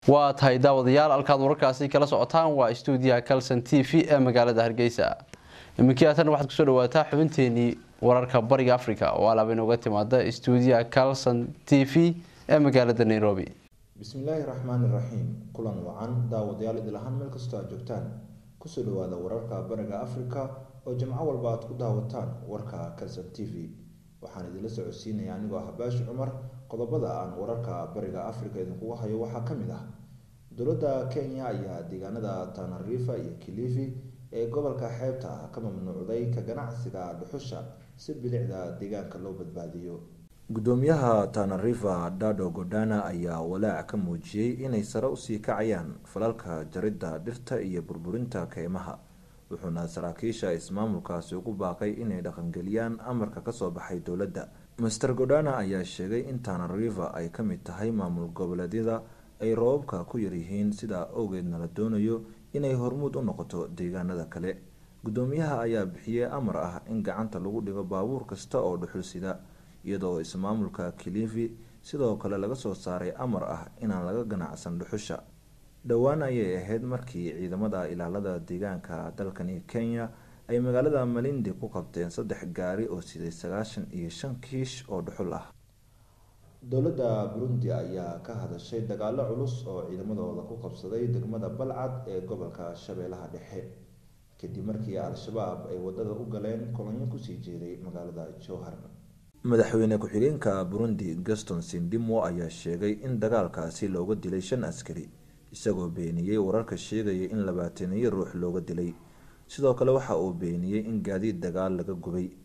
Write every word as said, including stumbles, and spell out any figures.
waa tahay daawadayaal halkaad wararkaasi kala socotaan waa stuudiyaha Kalson T V ee magaalada Hargeysa. Iminkiyatan waxaad ku soo dhawaataa xubinteeni wararka bariga Afrika oo alaab inooga timaada stuudiyaha Kalson T V ee magaalada Nairobi. Bismillahir Rahmanir Rahim. Kulan wacan daawadayaal idlahan meel kasta aad joogtaan. Ku soo dhawaada wararka bariga Afrika oo jimco walba aad ku daawataan warka Kalson T V. waxaan idin la socodsiinayaa anigoo ah Baash Cumar. qodobada aan wararka bariga Afrika idinku hayo waxaa kamid ah dowladda Kenya ayaa deegaanada Tana River iyo Kilifi ee gobolka xeebta ah ka mamnuucday ka ganacsiga dhuxusha si bilicda deegaanka loo badbaadiyo. gudoomiyaha Tana River Dado Godana ayaa walaac ka muujiyay inay sare u sii kacayaan falalka jaridda dhirta iyo burburinta keymaha, wuxuuna saraakiisha ismaamulkaasi ugu baaqay inay dhaqangeliyaan amarka ka soo baxay dowladda. Mister Godana ayaa sheegay in Tana River ay ka mid tahay maamul goboleedyada ay roobabka ku yar yihiin, sidaa awgeedna la doonayo inay hormuud u noqoto deegaanada kale. gudoomiyaha ayaa bixiyay amar ah in gacanta lagu dhigo baabuur kasta oo dhuxul sida, iyadoo ismaamulka Kilifi sidoo kale laga soo saaray amar ah inaan laga ganacsan dhuxusha. dhowaan ayay ahayd markii ciidamada ilaalada deegaanka dalkani Kenya ay magaalada Malindi ku qabteen saddex gaari oo siday sagaashan iyo shan kiish oo dhuxul ah. dowladda Burundi ayaa ka hadashay dagaalo culus oo ciidamadooda ku qabsaday degmada Balcad ee gobolka Shabeellaha Dhexe kadib markii Al-Shabaab ay wadada u galeen kolonyo ku sii jeeday magaalada Jowhar. madaxweyne ku-xigeenka Burundi Gaston Sindimo ayaa sheegay in dagaalkaasi looga dilay shan askari, isagoo beeniyay wararka sheegaya in labaatan iyo ruux looga dilay. sidoo kale waxa uu beeniyay in gaadiid dagaal laga gubay.